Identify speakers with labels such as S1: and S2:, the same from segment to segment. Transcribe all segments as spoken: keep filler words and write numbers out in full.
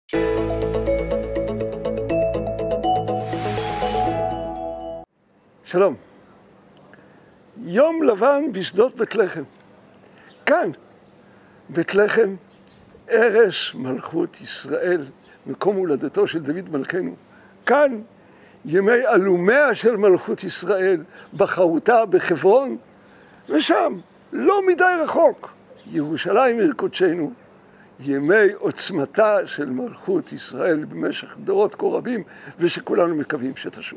S1: שלום. יום לבן בשדות בית לחם. כאן, בית לחם, ערש מלכות ישראל, מקום הולדתו של דוד מלכנו. כאן, ימי אלומיה של מלכות ישראל, בחרותה בחברון, ושם, לא מדי רחוק, ירושלים עיר קודשנו, ימי עוצמתה של מלכות ישראל במשך דורות כה רבים, ושכולנו מקווים שתשוב.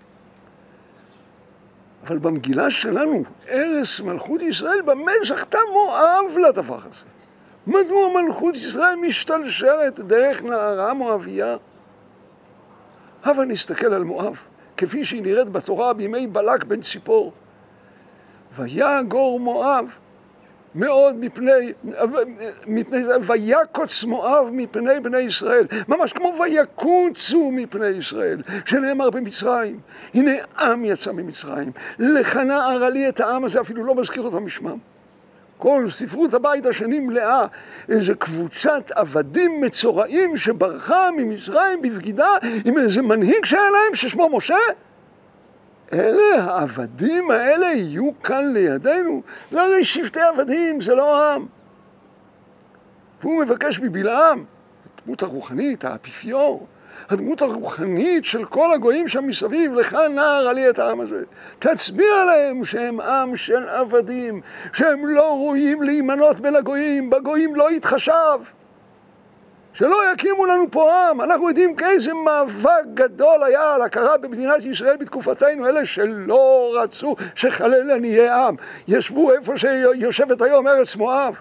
S1: אבל במגילה שלנו, ערש מלכות ישראל, במה זכתה מואב לדבר הזה? מדוע מלכות ישראל משתלשלת דרך נערה מואביה? הבה נסתכל על מואב, כפי שהיא נראית בתורה בימי בלק בן ציפור. ויגור מואב מאוד מפני, מפני ויקוץ מואב מפני בני ישראל, ממש כמו ויקוצו מפני ישראל, שנאמר במצרים, הנה עם יצא ממצרים, לך נערה לי את העם הזה, אפילו לא מזכיר אותם משמם. כל ספרות הבית השני מלאה, איזה קבוצת עבדים מצורעים שברחה ממצרים בבגידה עם איזה מנהיג שהיה להם ששמו משה. אלה העבדים האלה יהיו כאן לידינו, זה הרי שבטי עבדים, זה לא העם. והוא מבקש מבלעם, הדמות הרוחנית, האפיפיור, הדמות הרוחנית של כל הגויים שם מסביב, לך נערה לי את העם הזה. תצביע להם שהם עם של עבדים, שהם לא ראויים להימנות בין הגויים, בגויים לא יתחשב. שלא יקימו לנו פה עם. אנחנו יודעים כאיזה מאבק גדול היה על הכרה במדינת ישראל בתקופתנו, אלה שלא רצו שחלילה נהיה עם. ישבו איפה שיושבת היום ארץ מואב.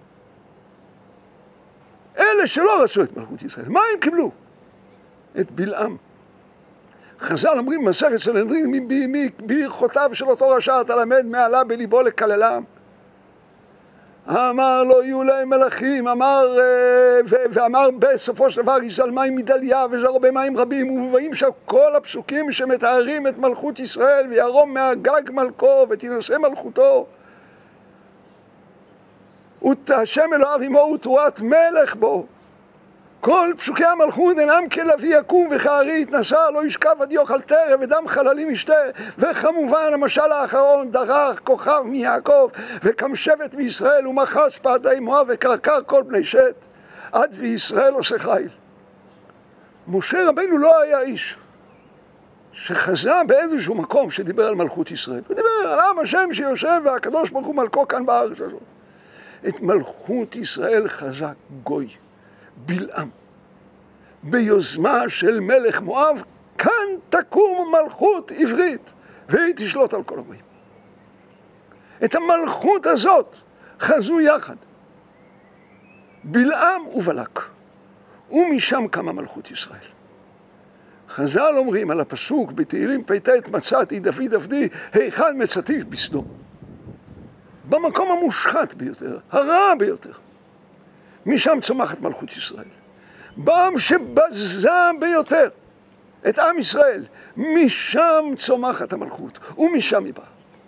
S1: אלה שלא רצו את מלכות ישראל. מה הם קיבלו? את בלעם. חז"ל אומרים מסכת סנהדרין, מברכותיו של אותו רשע תלמד מעלה בליבו לקללם. אמר לא יהיו להם מלכים, אמר, ואמר בסופו של דבר יזל מים מדליה וזרעו במים רבים, ומובאים שם כל הפסוקים שמתארים את מלכות ישראל, וירום מהגג מלכו ותנשא מלכותו. ותהשם אלוהיו עמו ותרועת מלך בו. כל פסוקי המלכות אינם כלביא יקום וכארי יתנשא, לא ישכב עד יאכל טרף ודם חללים ישתה. וכמובן המשל האחרון, דרך כוכב מיעקב וקם שבט מישראל ומחץ פעדי מואב וקרקר כל בני שת עד וישראל עושה חיל. משה רבנו לא היה איש שחזה באיזשהו מקום שדיבר על מלכות ישראל. הוא דיבר על עם השם שיושב והקדוש ברוך הוא מלכו כאן בארץ הזאת. את מלכות ישראל חזה גוי, בלעם. ביוזמה של מלך מואב, כאן תקום מלכות עברית, והיא תשלוט על כל הגויים. את המלכות הזאת חזו יחד בלעם ובלק, ומשם קמה מלכות ישראל. חז"ל אומרים על הפסוק בתהילים פ"ט, מצאתי דוד עבדי היכל מצאתיו בסדום. במקום המושחת ביותר, הרע ביותר, משם צומחת מלכות ישראל. בעם שבזה ביותר את עם ישראל, משם צומחת המלכות, ומשם היא באה.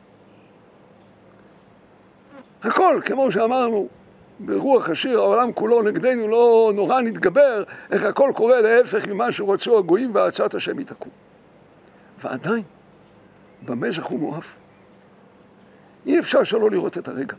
S1: הכל, כמו שאמרנו, ברוח השיר, העולם כולו נגדנו לא נורא נתגבר, איך הכל קורה להפך ממה שרצו הגויים והצעת השם יתקום. ועדיין, במה זכו מואב? אי אפשר שלא לראות את הרגע.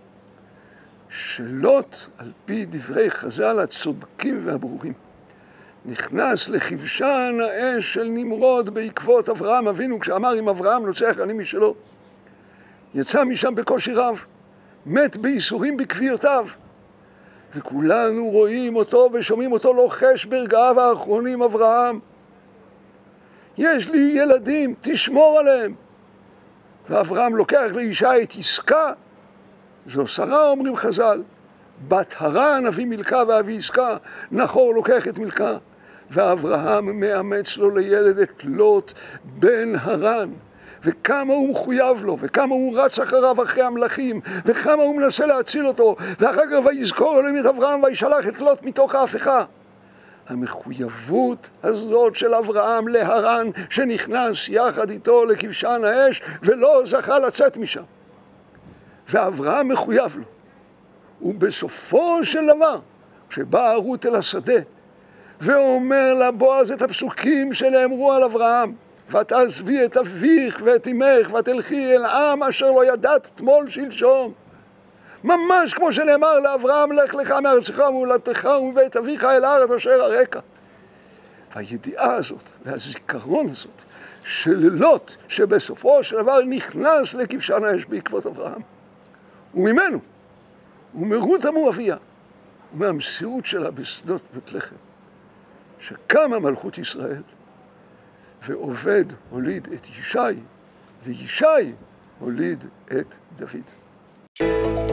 S1: שלוט על פי דברי חז"ל הצודקים והברורים. נכנס לכבשן האש של נמרוד בעקבות אברהם אבינו, כשאמר אם אברהם נוצח אני משלו. יצא משם בקושי רב, מת בייסורים בקביעותיו. וכולנו רואים אותו ושומעים אותו לוחש ברגעיו האחרונים, אברהם, יש לי ילדים, תשמור עליהם. ואברהם לוקח לאישה את עסקה, זו שרה אומרים חז"ל, בת הרן אבי מילכה ואבי עסקה, נחור לוקח את מילכה, ואברהם מאמץ לו לילד את לוט בן הרן, וכמה הוא מחויב לו, וכמה הוא רץ אחריו אחרי המלכים, וכמה הוא מנסה להציל אותו, ואחר כך ויזכור אלוהים את אברהם וישלח את לוט מתוך ההפכה. המחויבות הזאת של אברהם להרן שנכנס יחד איתו לכבשן האש ולא זכה לצאת משם. ואברהם מחויב לו. ובסופו של דבר, כשבאה רות אל השדה ואומר לבועז את הפסוקים שנאמרו על אברהם, ותעזבי את אביך ואת אמך ותלכי אל עם אשר לא ידעת תמול שלשום. ממש כמו שנאמר לאברהם, לך לך מארצך וממולדתך ומבית אביך אל הארץ אשר אראך. והידיעה הזאת והזיכרון הזאת של לוט, שבסופו של דבר נכנס לכבשן האש בעקבות אברהם, וממנו, ומרות המואביה, ומהמסירות שלה בשדות בית לחם, שקמה מלכות ישראל, ועובד הוליד את ישי, וישי הוליד את דוד.